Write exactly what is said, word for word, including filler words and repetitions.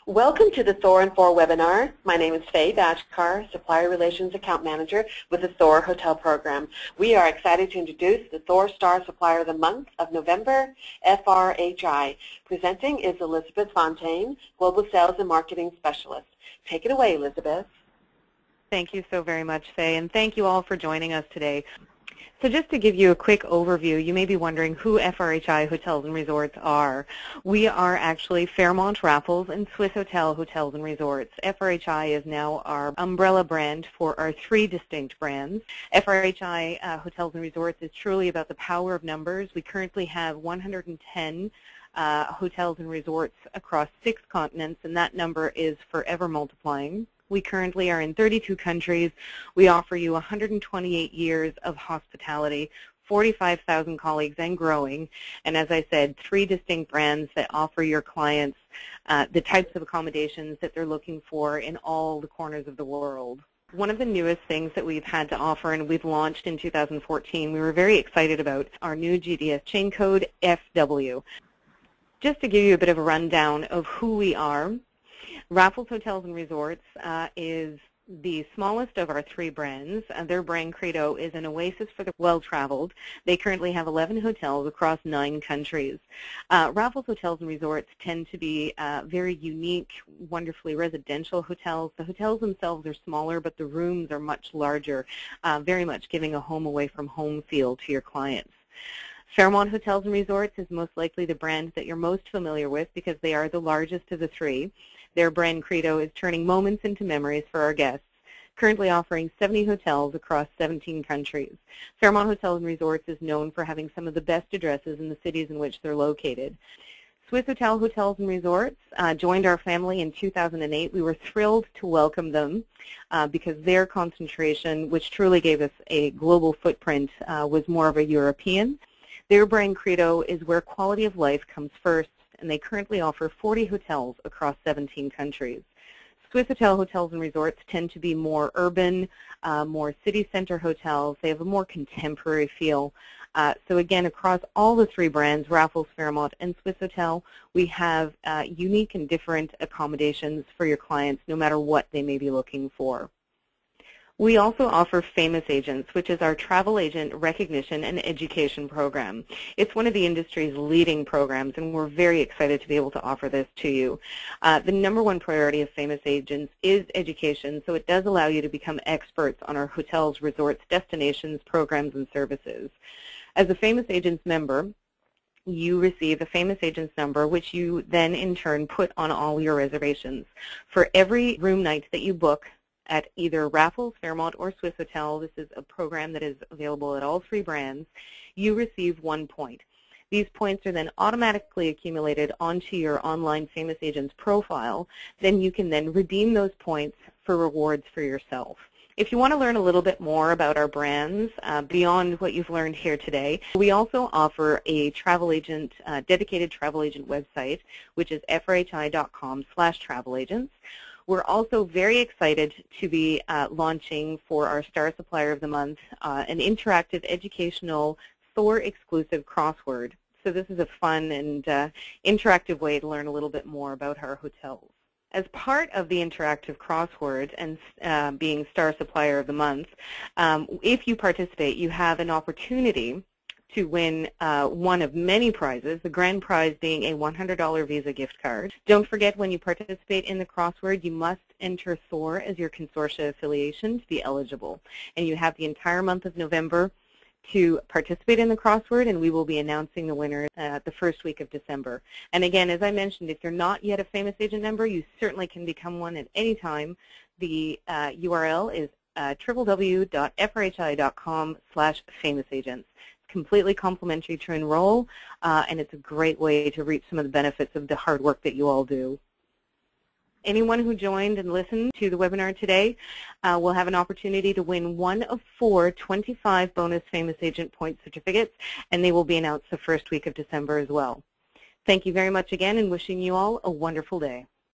Welcome to the Thor and Four webinar. My name is Faye Bashkar, Supplier Relations Account Manager with the Thor Hotel Program. We are excited to introduce the Thor Star Supplier of the Month of November, F R H I. Presenting is Elizabeth Fontaine, Global Sales and Marketing Specialist. Take it away, Elizabeth. Thank you so very much, Faye, and thank you all for joining us today. So just to give you a quick overview, you may be wondering who F R H I Hotels and Resorts are. We are actually Fairmont Raffles and Swissôtel Hotels and Resorts. F R H I is now our umbrella brand for our three distinct brands. F R H I uh, Hotels and Resorts is truly about the power of numbers. We currently have one hundred ten uh, hotels and resorts across six continents, and that number is forever multiplying. We currently are in thirty-two countries. We offer you one hundred twenty-eight years of hospitality, forty-five thousand colleagues and growing, and as I said, three distinct brands that offer your clients uh, the types of accommodations that they're looking for in all the corners of the world. One of the newest things that we've had to offer, and we've launched in two thousand fourteen, we were very excited about our new G D S chain code, F W. Just to give you a bit of a rundown of who we are, Raffles Hotels and Resorts uh, is the smallest of our three brands. Uh, their brand credo is an oasis for the well-traveled. They currently have eleven hotels across nine countries. Uh, Raffles Hotels and Resorts tend to be uh, very unique, wonderfully residential hotels. The hotels themselves are smaller, but the rooms are much larger, uh, very much giving a home away from home feel to your clients. Fairmont Hotels and Resorts is most likely the brand that you're most familiar with because they are the largest of the three. Their brand credo is turning moments into memories for our guests, currently offering seventy hotels across seventeen countries. Fairmont Hotels and Resorts is known for having some of the best addresses in the cities in which they're located. Swissôtel Hotels and Resorts uh, joined our family in two thousand eight. We were thrilled to welcome them uh, because their concentration, which truly gave us a global footprint, uh, was more of a European. Their brand credo is where quality of life comes first, and they currently offer forty hotels across seventeen countries. Swissôtel Hotels and Resorts tend to be more urban, uh, more city center hotels. They have a more contemporary feel. Uh, so again, across all the three brands, Raffles, Fairmont, and Swissôtel, we have uh, unique and different accommodations for your clients, no matter what they may be looking for. We also offer Famous Agents, which is our travel agent recognition and education program. It's one of the industry's leading programs, and we're very excited to be able to offer this to you. Uh, the number one priority of Famous Agents is education, so it does allow you to become experts on our hotels, resorts, destinations, programs, and services. As a Famous Agents member, you receive a Famous Agents number, which you then in turn put on all your reservations. For every room night that you book at either Raffles, Fairmont, or Swissôtel, this is a program that is available at all three brands, you receive one point. These points are then automatically accumulated onto your online Famous Agents profile. Then you can then redeem those points for rewards for yourself. If you want to learn a little bit more about our brands uh, beyond what you've learned here today, we also offer a travel agent, uh, dedicated travel agent website, which is F R H I dot com slash travel agents. We're also very excited to be uh, launching for our Star Supplier of the Month uh, an interactive educational Thor exclusive crossword. So this is a fun and uh, interactive way to learn a little bit more about our hotels. As part of the interactive crossword and uh, being Star Supplier of the Month, um, if you participate, you have an opportunity to win uh, one of many prizes, the grand prize being a one hundred dollar Visa gift card. Don't forget, when you participate in the crossword, you must enter Thor as your consortia affiliation to be eligible. And you have the entire month of November to participate in the crossword, and we will be announcing the winner uh, the first week of December. And again, as I mentioned, if you're not yet a Famous Agent member, you certainly can become one at any time. The uh, U R L is uh, w w w dot f r h i dot com slash famous agents. Completely complimentary to enroll, uh, and it's a great way to reap some of the benefits of the hard work that you all do. Anyone who joined and listened to the webinar today uh, will have an opportunity to win one of four twenty-five bonus Famous Agent point certificates, and they will be announced the first week of December as well. Thank you very much again, and wishing you all a wonderful day.